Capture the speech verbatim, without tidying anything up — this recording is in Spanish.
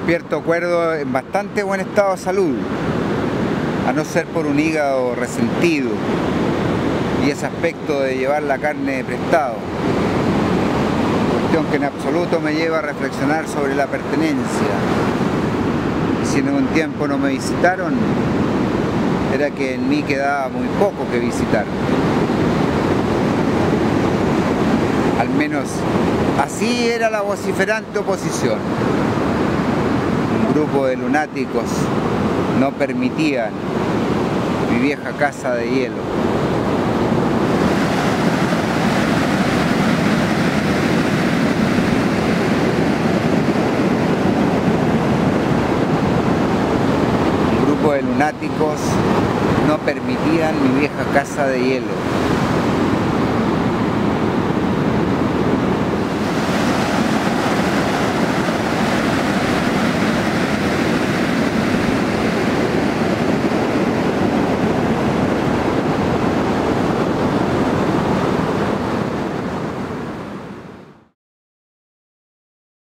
despierto cuerdo en bastante buen estado de salud, a no ser por un hígado resentido y ese aspecto de llevar la carne de prestado, cuestión que en absoluto me lleva a reflexionar sobre la pertenencia. Y si en un tiempo no me visitaron, era que en mí quedaba muy poco que visitar. Al menos así era la vociferante oposición. Un grupo de lunáticos no permitían mi vieja casa de hielo. Un grupo de lunáticos no permitían mi vieja casa de hielo.